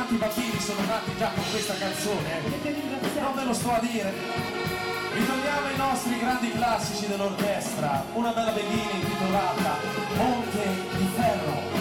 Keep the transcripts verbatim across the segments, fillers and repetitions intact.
quanti bambini sono nati già con questa canzone, non ve lo sto a dire. Ritorniamo ai nostri grandi classici dell'orchestra, una bella Beghini intitolata Monte di Ferro.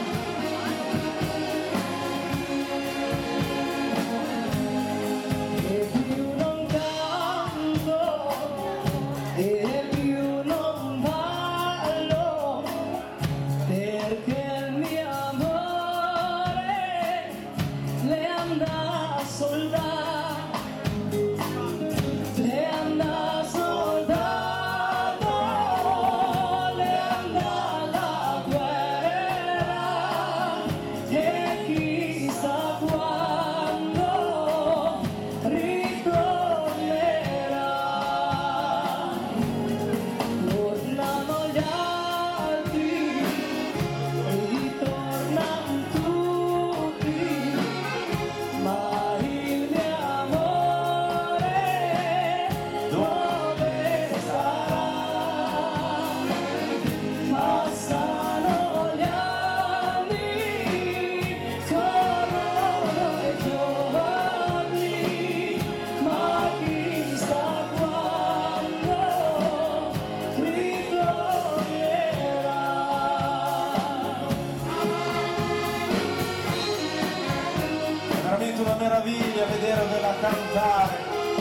Una meraviglia vedervela cantare,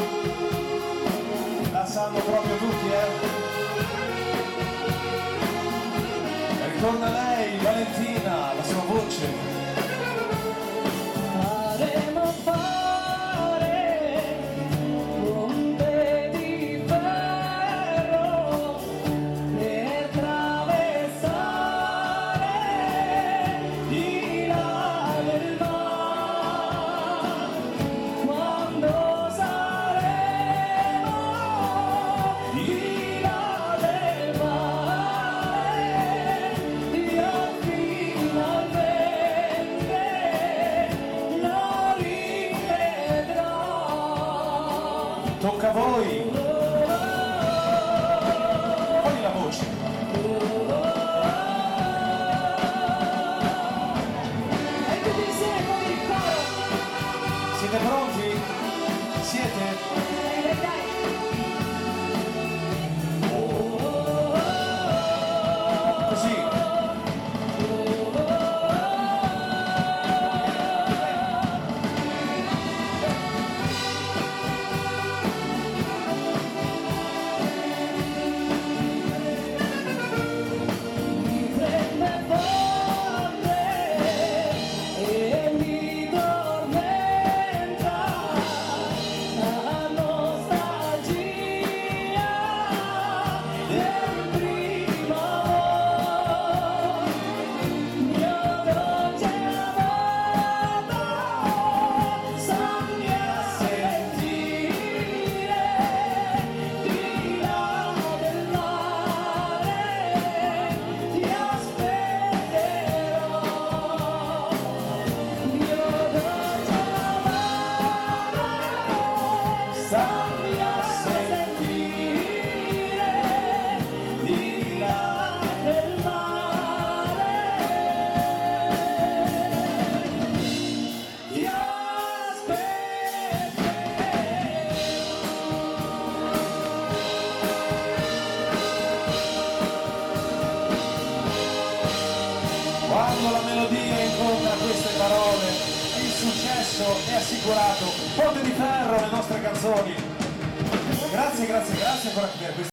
la sanno proprio tutti, eh? E ritorna lei, Valentina, la sua voce. Faremo fare ponte di ferro per traversare di là del mare. Tocca a voi! Poi la voce! E tutti insieme con il coro! Siete pronti? Siete? Eh, dai! Così! Quando la melodia incontra queste parole, il successo è assicurato. Ponte di ferro le nostre canzoni. Grazie, grazie, grazie ancora per questo.